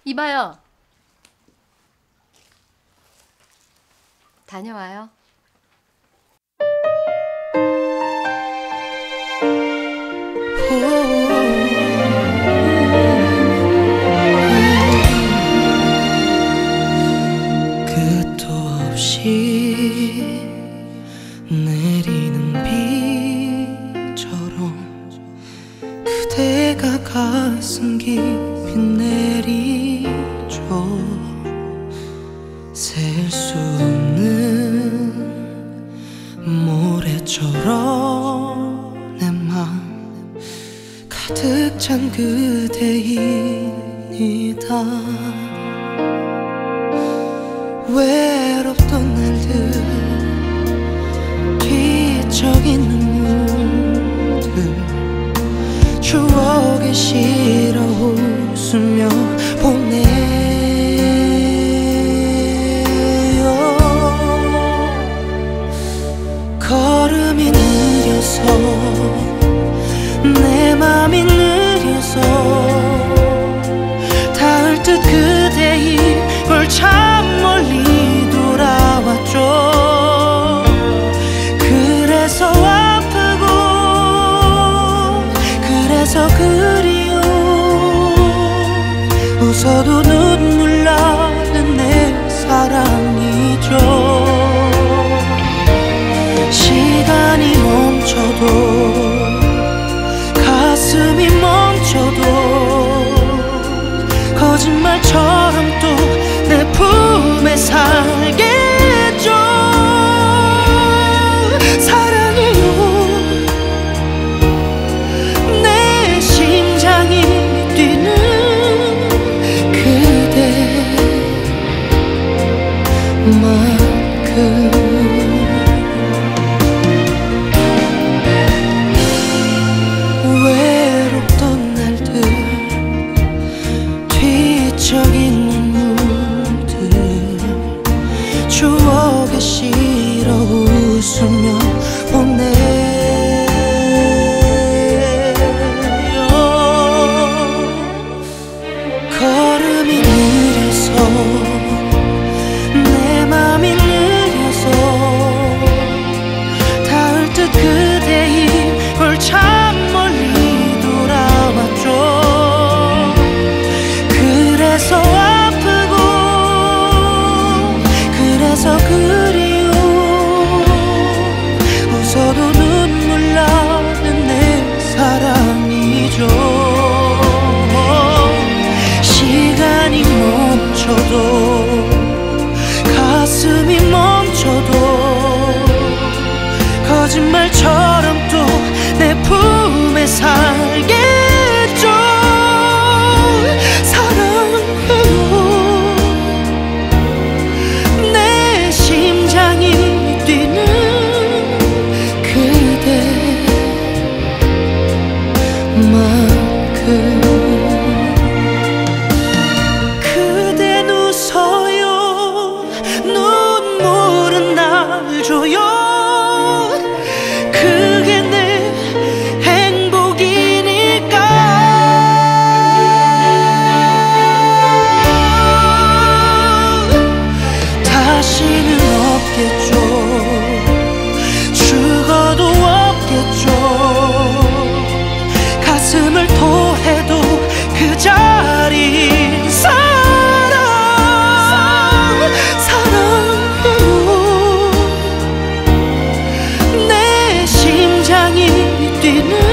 이봐요. 다녀와요. 끝도 없이 내리는 비처럼 그대가 가슴 깊이 내리죠. 셀 수 없는 모래처럼 내 맘 가득 찬 그대입니다. 외롭던 날들 뒤척인 눈물들 추억에 실어 웃으며 보내요. 걸음이 느려서 내 맘이 느려서 닿을 듯 그대 입을 참 멀리 돌아왔죠. 그래서 아프고 그래서 그리워 웃어도 눈물 나는 내 사랑이죠. 시간이 멈춰도 가슴이 멈춰도 거짓말처럼 또 내 품에 살겠죠. 사랑해요. 내 심장이 뛰는 그대만큼 외롭던 날들 뒤척인 눈물들 추억에 실어 웃으며 보내요. 걸음이 느려서 내 맘이 느려서 닿을 듯 그대 입을 참 멀리 돌아왔죠. 그래서 아프고 그래서 그리워 웃어도 눈물 나는 내 사랑이죠. 시간이 멈춰도 가슴이 멈춰도 거짓말처럼 또 내 품에 살겠죠. 사랑해요. 내 심장이 뛰는 그대만큼 그댄 웃어요. 눈물은 날 줘요. 그게 내 행복이니까. 다시는 없겠죠. 죽어도 없겠죠. 가슴을 토해도 그 자리인 사랑. 사랑해요. 내 심장이 뛰는